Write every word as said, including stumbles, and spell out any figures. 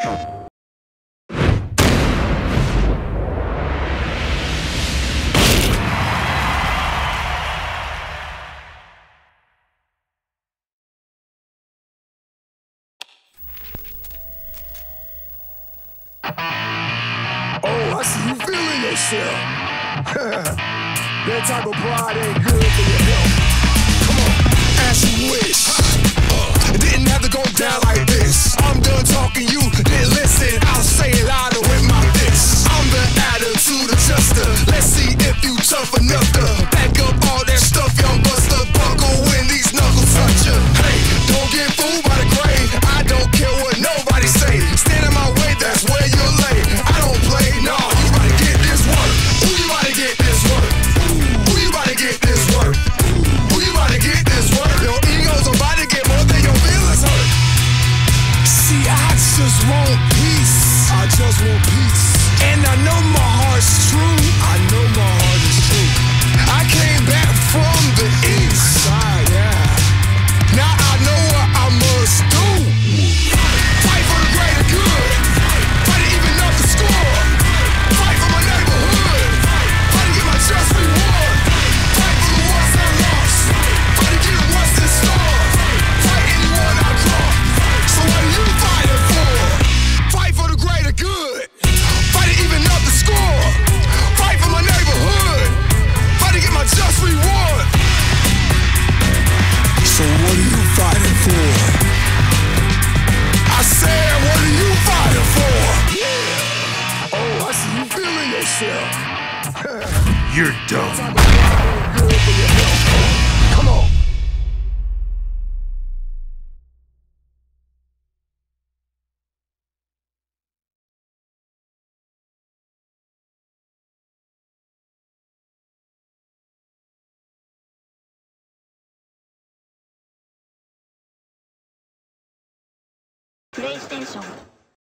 I see you feeling yourself. That type of pride ain't good for your health. Come on, as you wish. Uh, it didn't have to go down like this. I'm done talking, you didn't listen. I'll say it louder with my fist. I'm the attitude adjuster. Let's see if you tough enough to back up all that stuff, young buster. Buckle when these knuckles touch you. Hey, don't get fooled by the grade. I don't care what nobody say. Stand in my way, that's where you're late. I don't play, no. You about to get this work. Who you about to get this work? Who you about to get this work? Who you about to get this work? Your ego's about to get more than your feelings hurt. See, I just want peace. I just want peace. And I know my heart's true. I know my heart is true. I came back from the east side, yeah. Now I know what I must do. Fight for the greater good. Fight to even up the score. Fight for my neighborhood. Fight to get my just reward. Fight for the ones that lost. Fight to get what's in store. Fight anyone I call. So what are you fighting for? Fight for the greater good. Fight to even up the score. Fight for my neighborhood. Fight to get my just reward. So what are you fighting for? I said, what are you fighting for? Yeah. Oh, I see you feeling yourself. You're dumb. Good for your health. Come on. PlayStation